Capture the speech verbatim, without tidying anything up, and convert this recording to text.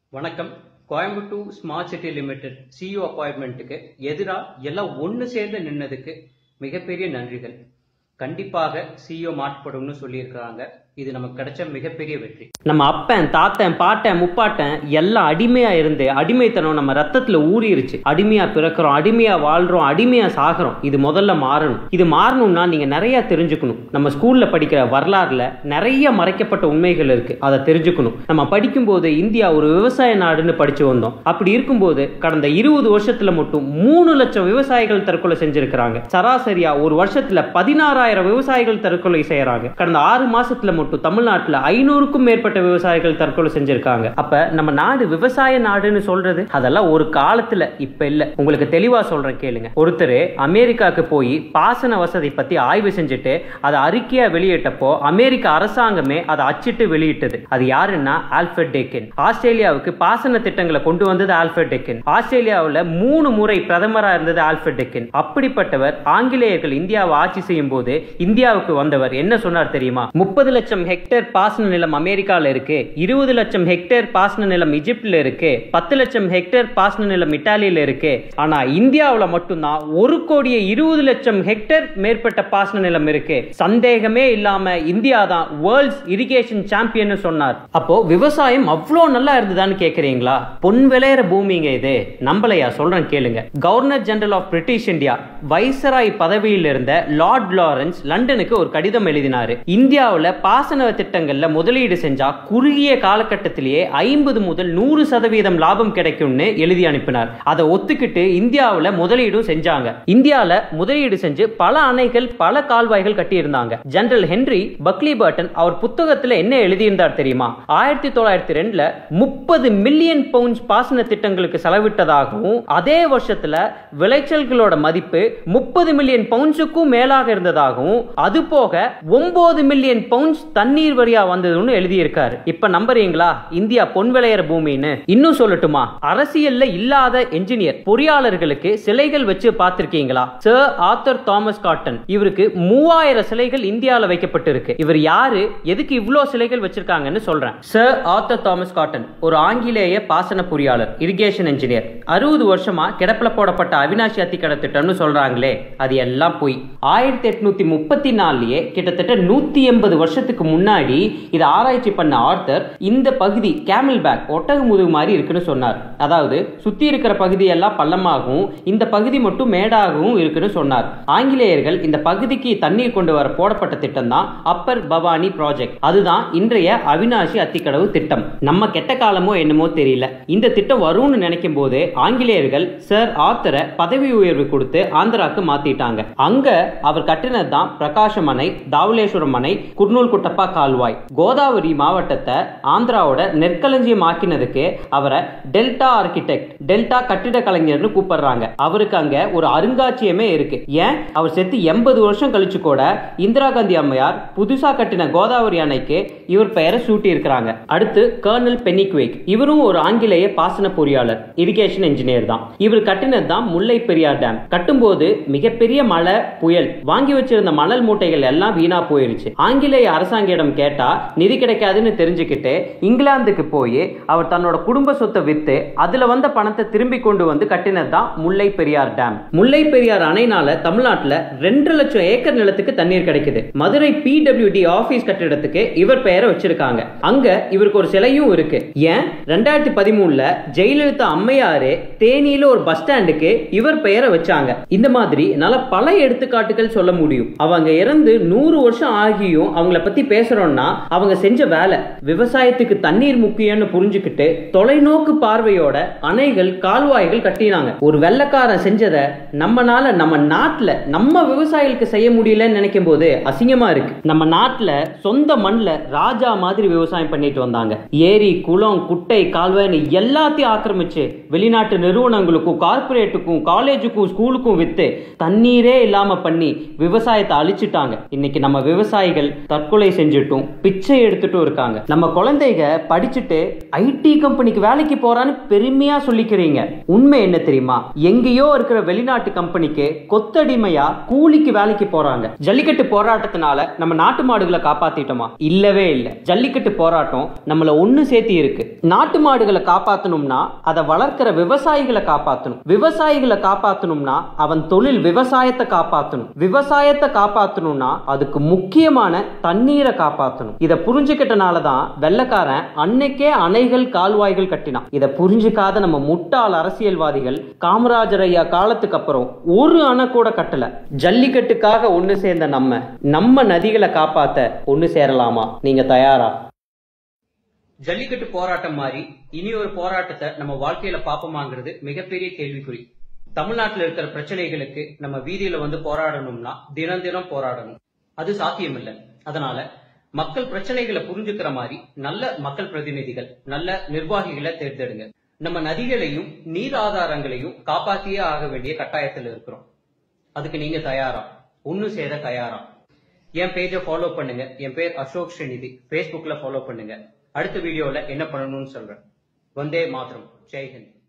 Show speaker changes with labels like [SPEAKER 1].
[SPEAKER 1] வணக்கம். Coimbatore smart city limited CEO அப்பாயின்மெண்ட்டுக்கு எதிராக எல்லாம் ஒன்று சேர்ந்து நின்னதுக்கு மிகப்பெரிய நன்றிகள். கண்டிப்பாக சிஇஓ மாற்றப்படும்னு சொல்லியிருக்கிறாங்க. இது நமக்கு கிடைச்ச மிகப்பெரிய வெற்றி. நம்ம அப்பன், தாத்தன், பாட்டன், முப்பாட்டன் எல்லாம் அடிமையா இருந்து அடிமைத்தனம் நம்ம ரத்தத்துல ஊறிடுச்சு. அடிமையா பிறக்கிறோம், அடிமையா வாழ்றோம், அடிமையா சாகிறோம். இது முதல்ல மாறணும். இது மாறணும்னா நீங்க நிறைய தெரிஞ்சுக்கணும். நம்ம ஸ்கூல்ல படிக்கிற வரலாறுல நிறைய மறைக்கப்பட்ட உண்மைகள் இருக்கு. அதை தெரிஞ்சுக்கணும். நம்ம படிக்கும்போது இந்தியா ஒரு விவசாய நாடுன்னு படிச்சு வந்தோம். அப்படி இருக்கும்போது கடந்த இருபது வருஷத்துல மட்டும் மூணு லட்சம் விவசாயிகள் தற்கொலை செஞ்சிருக்கிறாங்க. சராசரியா ஒரு வருஷத்துல பதினாறாயிரம் விவசாயிகள் தற்கொலை செய்யறாங்க. கடந்த ஆறு மாசத்துல மட்டும் தமிழ்நாட்டுல ஐநூறுக்கும் மேற்பட்ட விவசாயிகள் தற்கொலை செஞ்சிருக்காங்க. அப்ப நம்ம நாடு விவசாய நாடுன்னு சொல்றது அதெல்லாம் ஒரு காலத்துல, இப்ப இல்ல. உங்களுக்கு தெளிவா சொல்றேன் கேளுங்க. ஒருத்தர் அமெரிக்காவுக்கு போய் பாசன வசதி பத்தி ஆய்வு செஞ்சுட்டு அதை அறிக்கையா வெளியிட்டப்போ அமெரிக்க அரசாங்கமே அதை அச்சிட்டு வெளியிட்டது. அது யாருன்னா ஆல்ஃபிரட் டேக்கின். ஆஸ்திரேலியாவுக்கு பாசன திட்டங்களை கொண்டு வந்தது ஆல்ஃபிரட் டேக்கின். ஆஸ்திரேலியாவில் மூணு முறை பிரதமரா இருந்தது ஆல்ஃபிரட் டேக்கின். அப்படிப்பட்டவர் ஆங்கிலேயர்கள் இந்தியாவை ஆட்சி செய்யும் போது இந்தியாவுக்கு வந்தவர் என்ன சொன்னார் தெரியுமா? முப்பது லட்சம் ஹெக்டேர் பாசன நிலம் அமெரிக்கால இருக்கு, இருபது லட்சம் ஹெக்டேர் பாசன நிலம் இஜிப்ட்ல இருக்கு, பத்து லட்சம் ஹெக்டேர் பாசன நிலம் இத்தாலியில இருக்கு. ஆனா இந்தியாவுல மட்டும்தான் ஒரு கோடியே இருபது லட்சம் ஹெக்டேர் மேற்பட்ட பாசன நிலம் இருக்கு. சந்தேகமே இல்லாம இந்தியா தான் வேர்ல்ட்ஸ் இரிகேஷன் சாம்பியன் சொன்னார். அப்போ விவசாயம் அவ்வளோ நல்லா இருந்ததான்னு கேக்குறீங்களா? பொன் விளையிற பூமிங்க இது. நம்பலையா? சொல்றேன் கேளுங்க. Governor general of British India viceroy பதவியில் இருந்த லார்ட் லாரன்ஸ் லண்டனுக்கு ஒரு கடிதம் எழுதினாரு. இந்தியாவுல பாசன திட்டங்கள்ல முதலீடு செஞ்சா குறுகிய காலகட்டத்திலேயே ஐம்பது முதல் நூறு சதவீதம் லாபம் கிடைக்கும்னு எழுதி அனுப்பினார். அதை ஒத்துக்கிட்டு இந்தியாவுல முதலீடும் செஞ்சாங்க. இந்தியால முதலீடு செஞ்சு பல அணைகள், பல கால்வாய்கள் கட்டி இருந்தாங்க. ஜெனரல் ஹென்றி பக்லி பர்டன் அவர் புத்தகத்துல என்ன எழுதியிருந்தார் தெரியுமா? ஆயிரத்தி தொள்ளாயிரத்தி ரெண்டுல முப்பது மில்லியன் பவுண்ட்ஸ் பாசன திட்டங்களுக்கு செலவிட்டதாகவும் அதே வருஷத்துல விளைச்சல்களோட மதிப்பு முப்பது மில்லியன் பவுண்ட்ஸுக்கும் மேலாக இருந்ததாகவும் அது போக ஒன்பது மில்லியன் பவுண்ட்ஸ் தண்ணீர் வரியா வந்ததுன்னு எழுதியிருக்காரு. இப்ப நம்புறீங்களா இந்தியா பொன் விளையிற பூமின்னு? இன்னும் சொல்லட்டுமா? அரசியல்ல இல்லாத என்ஜினியர் பொறியாளர்களுக்கு சிலைகள் வச்சு பார்த்திருக்கீங்களா? Sir Arthur Thomas Cotton. இவருக்கு மூவாயிரம் சிலைகள் இந்தியாவில் வைக்கப்பட்டிருக்கு. இவர் யாரு, எதுக்கு இவ்வளோ சிலைகள் வச்சிருக்காங்கன்னு சொல்றேன். சர் ஆர்தர் தாமஸ் காட்டன் ஒரு ஆங்கிலேய பாசன பொறியாளர், இரிகேஷன் என்ஜினியர். அறுபது வருஷமா கிடப்பில போடப்பட்ட அவினாசி அத்திக்கடை திட்டம்னு சொல்றாங்களே, அது எல்லாம் போய் ஆயிரத்தி எட்நூத்தி முப்பத்தி நாலுலயே கிட்டத்தட்ட நூத்தி எண்பது வருஷத்துக்கு முன்னாடி இதை ஆராய்ச்சி பண்ண ஆர்தர் இந்த பகுதி கேமல் பேக், ஒட்டக முதுகு மாதிரி இருக்குன்னு சொன்னார். அதாவது சுத்தி இருக்கிற பகுதி எல்லாம் பள்ளமாகவும் இந்த பகுதி மட்டும் மேடாகவும் இருக்குன்னு சொன்னார். ஆங்கிலேயர்கள் இந்த பகுதிக்கு தண்ணீர் கொண்டு வர போடப்பட்ட திட்டம் தான் அப்பர் பவானி ப்ராஜெக்ட். அதுதான் இன்றைய அவினாசி அத்திக்கடவு திட்டம். நம்ம கெட்ட காலமோ என்னமோ தெரியல, இந்த திட்டம் வரும்னு நினைக்கும் போது ஆங்கிலேயர்கள் சர் ஆர்தரை பதவி உயர்வு கொடுத்து ஆந்திராக்கு மாத்திட்டாங்க. அங்க அவர் கட்டினது தான் பிரகாசம் அணை, தாவலேஸ்வரம் அணை, குர்னூல் குட்டப்பா கால்வாய். கோதாவரி மாவட்டத்தை ஆந்திராவோட நெற்களஞ்சியம் ஆக்கினதுக்கு அவரை டெல்டா ஆர்கிடெக்ட், டெல்டா கட்டிட கலைஞர்னு கூப்பிடுறாங்க. அவருக்கு அங்க ஒரு அருங்காட்சியமே இருக்கு. ஏன், அவர் செத்து எண்பது வருஷம் கழிச்சு கூட இந்திரா காந்தி அம்மையார் புதுசா கட்டின கோதாவரி அணைக்கு இவர் பெயரை சூட்டி இருக்கிறாங்க. அடுத்து கர்னல் பெனிக்வேக். இவரும் ஒரு ஆங்கிலேய பாசன பொறியாளர், இரிகேஷன் என்ஜினியர் தான். இவர் கட்டினது தான் முல்லை பெரியார் டேம். கட்டும்போது மிகப்பெரிய மழை, புயல், வாங்கி வச்சிருந்த மணல் மூட்டைகள் எல்லாம் வீணா போயிருச்சு. ஆங்கிலேய அரசாங்கிடம் கேட்டா நிதி கிடைக்காதுன்னு தெரிஞ்சுக்கிட்டு இங்கிலாந்துக்கு போய் அவர் தன்னோட குடும்ப சொத்தை வித்து அதுல வந்த பணத்தை திரும்பி கொண்டு வந்து கட்டினது தான் முல்லை பெரியார் டேம். முல்லை பெரியார் அணைனால தமிழ்நாட்டுல ரெண்டு லட்சம் ஏக்கர் நிலத்துக்கு தண்ணீர் கிடைக்குது. Madurai P W D office கட்டிடத்துக்கு இவர் பெயரை வச்சிருக்காங்க. அங்க இவருக்கு ஒரு சிலையும் இருக்கு. ஏன், ரெண்டாயிரத்தி பதிமூணுல ஜெயலலிதா அம்மையாரே தேனியில ஒரு பஸ் ஸ்டாண்டுக்கு இவர் பெயரை வச்சாங்க. இந்த மாதிரி நல்ல பல எடுத்துக்காட்டுகள் சொல்ல முடியும். அவங்க இறந்து நூறு வருஷம் ஆகியும் அவங்கள பத்தி பேசுறோம்னா அவங்க செஞ்ச வேலை விவசாயத்துக்கு தண்ணீர் முக்கியம்னு புரிஞ்சுக்கிட்டு தொலைநோக்கு பார்வையோட அணைகள், கால்வாய்கள் கட்டினாங்க. ஒரு வெள்ளக்காரன் செஞ்சதை நம்மனால நம்ம நாட்டுல நம்ம விவசாயிகளுக்கு செய்ய முடியலன்னு நினைக்கும் போது அசிங்கமா இருக்கு. நம்ம நாட்டுல சொந்த மண்ணில் ராஜா மாதிரி விவசாயம் பண்ணிட்டு வந்தாங்க. ஏரி, குளம், குட்டை, கால்வாய்னு எல்லாத்தையும் ஆக்கிரமிச்சு வெளிநாட்டு நிறுவனங்களுக்கும் கார்பரேட்டுக்கும் காலேஜுக்கும் ஸ்கூலுக்கும் வித்து தண்ணீரே இல்லாம பண்ணி விவசாயத்தை அழிச்சிட்டாங்க. இன்னைக்கு நம்ம விவசாயிகள் தற்கொலை செஞ்சுட்டும் பிச்சை எடுத்துட்டும் இருக்காங்க. நம்ம குழந்தைங்க படிச்சுட்டு ஐடி கம்பெனிக்கு வேலைக்கு போறான்னு பெருமையா சொல்லிக்கிறீங்க. உண்மை என்ன தெரியுமா? எங்கேயோ இருக்கிற வெளிநாட்டு கம்பெனிக்கு கொத்தடிமையா கூலிக்கு வேலைக்கு போறாங்க. ஜல்லிக்கட்டு போராட்டத்தினால நம்ம நாட்டு மாடுகளை காப்பாத்திட்டோமா? இல்லவே இல்லை. ஜல்லிக்கட்டு போராட்டம் நம்மள ஒண்ணு சேர்த்தி இருக்கு. நாட்டு மாடுகளை காப்பாத்தணும்னா அதை வளர்க்கிற விவசாயிகளை காப்பாத்தணும். விவசாயிகளை காப்பாத்தணும்னா அவன் தொழில் விவசாயத்தை காப்பாத்தணும். விவசாயத்தை காப்பாத்தணும்னா அதுக்கு முக்கியமான தண்ணீரை காப்பாற்றணும். இதை புரிஞ்சுக்கிட்டனாலதான் வெள்ளக்காரன் அன்னைக்கே அணைகள் கால்வாய்கள் கட்டினான். இதை புரிஞ்சுக்காத நம்ம முட்டாள் அரசியல்வாதிகள் காமராஜர் ஐயா காலத்துக்கு அப்புறம் ஒரு அணை கூட கட்டல. ஜல்லிக்கட்டுக்காக ஒண்ணு சேர்ந்த நம்ம நம்ம நதிகளை காப்பாத்த ஒண்ணு சேரலாமா? நீங்க தயாரா? ஜல்லிக்கட்டு போராட்டம் மாதிரி இனி ஒரு போராட்டத்தை நம்ம வாழ்க்கையில பாப்போமாங்கிறது மிகப்பெரிய கேள்விக்குறி. தமிழ்நாட்டில் இருக்கிற பிரச்சனைகளுக்கு நம்ம வீதியில வந்து போராடணும்னா தினம் தினம் போராடணும். அது சாத்தியம் இல்லை. அதனால மக்கள் பிரச்சனைகளை புரிஞ்சுக்கிற மாதிரி நல்ல மக்கள் பிரதிநிதிகள், நல்ல நிர்வாகிகளை தேர்ந்தெடுங்க. நம்ம நதிகளையும் நீர் ஆதாரங்களையும் காப்பாற்றியே ஆக வேண்டிய கட்டாயத்தில் இருக்கிறோம். அதுக்கு நீங்க தயாரா? ஒன்னு சேர தயாரா? என் பேஜை ஃபாலோ பண்ணுங்க. என் பேர் அசோக் ஸ்ரீநிதி. பேஸ்புக்ல ஃபாலோ பண்ணுங்க. அடுத்த வீடியோல என்ன பண்ணணும்னு சொல்றேன். வந்தே மாதரம். ஜெய் ஹிந்த்.